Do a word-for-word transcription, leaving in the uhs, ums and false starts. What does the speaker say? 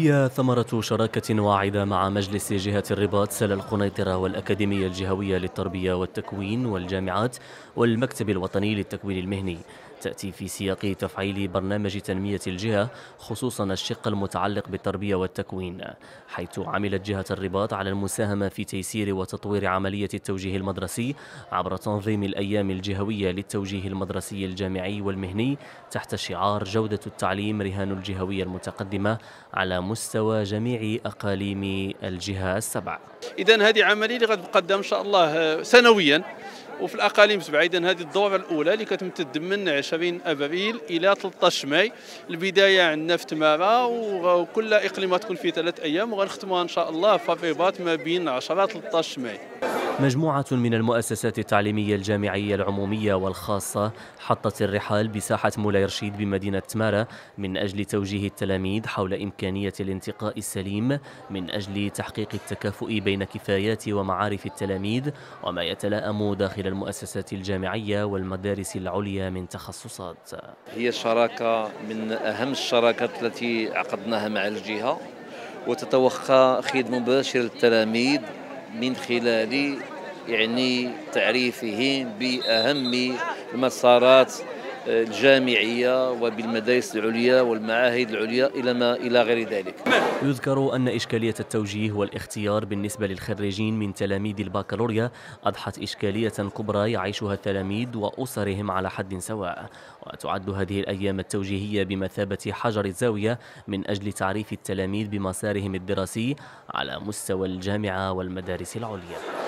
هي ثمرة شراكة واعدة مع مجلس جهة الرباط سلا القنيطرة والأكاديمية الجهوية للتربية والتكوين والجامعات والمكتب الوطني للتكوين المهني. تأتي في سياق تفعيل برنامج تنمية الجهة، خصوصا الشق المتعلق بالتربية والتكوين، حيث عملت جهة الرباط على المساهمة في تيسير وتطوير عملية التوجيه المدرسي عبر تنظيم الأيام الجهوية للتوجيه المدرسي الجامعي والمهني تحت شعار جودة التعليم رهان الجهوية المتقدمة على مستوى جميع أقاليم الجهة السبع. إذن هذه عملية اللي غتبقى إن شاء الله سنويا وفي الأقاليم سبعة. إذن هذه الدورة الأولى اللي كتمتد من عشرين أبريل إلى ثلاثة عشر ماي. البداية عندنا في تمارا وكل إقليمات تكون في ثلاث أيام وغنختموها إن شاء الله في الرباط ما بين عشرة و ثلاثة عشر ماي. مجموعة من المؤسسات التعليمية الجامعية العمومية والخاصة حطت الرحال بساحة مولاي رشيد بمدينة تمارا من أجل توجيه التلاميذ حول إمكانية الانتقاء السليم من أجل تحقيق التكافؤ بين كفايات ومعارف التلاميذ وما يتلائم داخل المؤسسات الجامعية والمدارس العليا من تخصصات. هي شراكة من أهم الشراكات التي عقدناها مع الجهة، وتتوخى خدمة مباشرة للتلاميذ من خلال يعني تعريفهم بأهم المسارات الجامعية وبالمدارس العليا والمعاهد العليا إلى ما إلى غير ذلك. يذكر أن إشكالية التوجيه والاختيار بالنسبة للخريجين من تلاميذ البكالوريا أضحت إشكالية كبرى يعيشها التلاميذ وأسرهم على حد سواء، وتعد هذه الأيام التوجيهية بمثابة حجر الزاوية من أجل تعريف التلاميذ بمسارهم الدراسي على مستوى الجامعة والمدارس العليا.